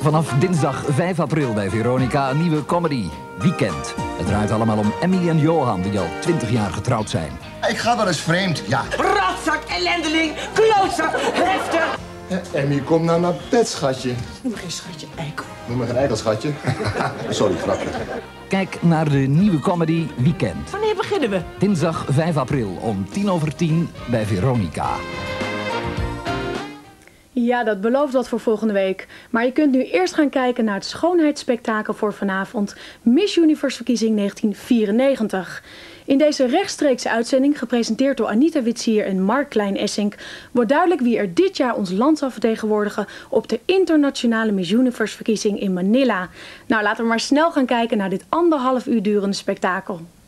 Vanaf dinsdag 5 april bij Veronica een nieuwe comedy, Weekend. Het draait allemaal om Emmy en Johan, die al 20 jaar getrouwd zijn. Ik ga wel eens vreemd, ja. Rotzak, ellendeling, klootzak, heftig. Emmy, kom nou naar bed, schatje. Noem me geen schatje, eikel. Noem me geen eikel, schatje. Sorry, grapje. Kijk naar de nieuwe comedy Weekend. Wanneer beginnen we? Dinsdag 5 april om 10:10 bij Veronica. Ja, dat belooft wat voor volgende week. Maar je kunt nu eerst gaan kijken naar het schoonheidsspektakel voor vanavond, Miss Universe verkiezing 1994. In deze rechtstreekse uitzending, gepresenteerd door Anita Witsier en Mark Klein-Essink, wordt duidelijk wie er dit jaar ons land zal vertegenwoordigen op de internationale Miss Universe verkiezing in Manila. Nou, laten we maar snel gaan kijken naar dit 1,5 uur durende spektakel.